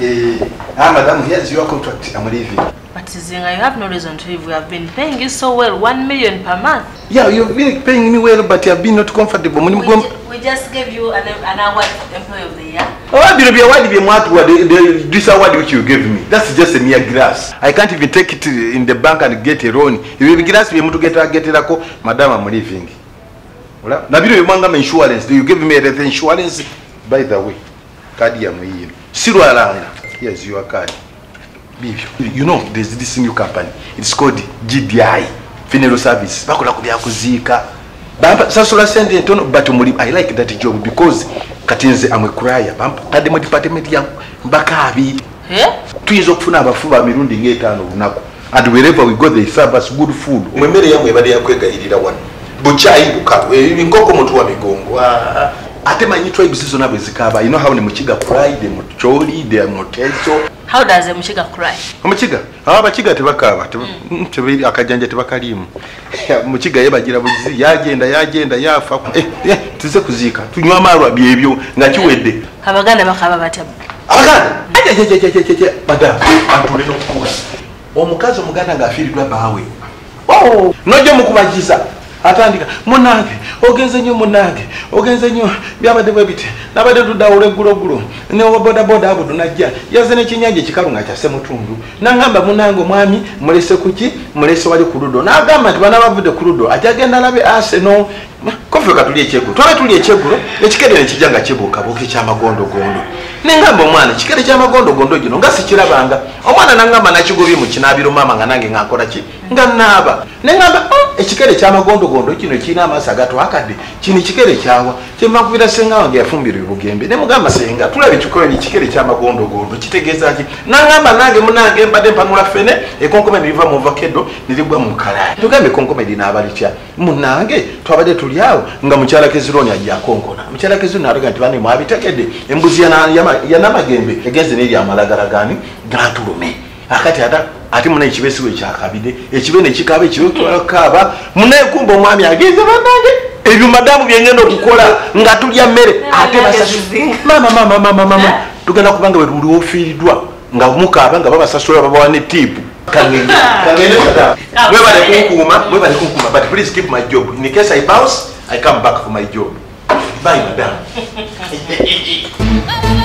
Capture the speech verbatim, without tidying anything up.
Eh, ah, madam, here's your contract. I'm leaving. But Zinga, you have no reason to leave. We have been paying you so well, one million per month. Yeah, you've been paying me well, but you have been not comfortable. We, ju we just gave you an, an award for Employee of the Year. Oh, I will be awarded the this award which you gave me. That's just a mere grass. I can't even take it in the bank and get a loan. If you grass, we to get a get a co, madam, I'm leaving. Now, you want insurance. Do you give me the insurance? By the way, card ya mwe. Siro alanga. Here's your card. You know, there's this new company. It's called G D I, Funeral Service. Bakola kubya kuzika. Bamba sasola send ntono but muri I like that job because katinze amwe kuraya. Bamba kade mu department ya mbakabi. Eh? Tuizo kufuna abafuba mirundi ngetano runako. And wherever we go they serve us good food. Mwemere yamwe bade yakwega irira wana. Buchai bukatwe ingoko mutu wa migongo. Ate manyi tribes zizo nabwe zikaba. You know how ni muchiga cry, the mucholi, the moteso. How does a Muchiga cry? Muchiga, aba bachiga tebakaba, tebiri akajanja tebakalimu. Muchiga yebagira bugizi yagenda yagenda yafa. Eh, eh tuze kuzika. Tunywa amarwa byebyo ngakiwedde. Abaganda bakaba batabu. Abaganda. Ajejejejejeje madam, antule no kukula. Omukazi omuganda ngafiridwa bawe. Oh, nojo mukubajiza. Atandika munange ogenze nyo munange ogenze nyo byabade bwebite nabade tudawule gulo gulo ne boda boda abudu najja yazene kinyanje kikalunga kyase mutundu nangamba munange mwami mulese kuki mulese wali kurudo nagamba nti bana bavude kurudo ajagenda labe Arsenal kofe katuli ekyegulu twale tuli ekyegulu ekikere nekijanga kibuka boke kyamagondo gondo nengamba omwana kikere kyamagondo gondo gino nga sikirabanga omwana nangamba nakigobye mu kinabiro mama nga nange ngakola ki nga naba nengamba ekikere kyamagondo gondo kino kina amasa gato akade kini kikere kyawa kyemba kubira senga wange yafumbira ubugembe ne mugamba senga tulabe kikoyo ni kikere kyamagondo gondo kitegeza ki nangamba nange munange mbade mpanula fene ekonkome niva mu vakedo nilibwa mu kala tugambe konkome dina abalicha munange twabade tuliawo nga mukyala kezironi ajja konkona mukyala kezironi araga nti bane mwabitegede embuzi ya namagembe egeze neri amalagara gani gantulume akati ata ati muna ekibesiwe kyakabide ekibe ne kikabe ekibe kaba muna ekumba omwami ageze banange ebyo madamu byengendo okukola nga tulya mmere ate basasu mama mama mama mama tugenda kubanga weruli ofiiridwa nga mukaba nga babasasula babawa ne tipu kangenge kangenge sada mwebale kunkuma mwebale kunkuma but please keep my job in case I bounce I come back for my job bye madam